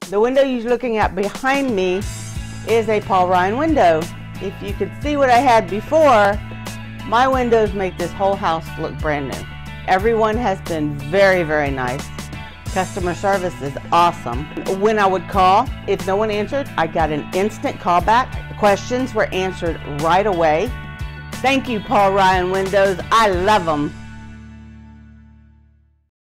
The window you're looking at behind me is a Paul Ryan window. If you could see what I had before, my windows make this whole house look brand new. Everyone has been very, very nice. Customer service is awesome. When I would call, if no one answered, I got an instant callback. Questions were answered right away. Thank you, Paul Ryan Windows. I love them.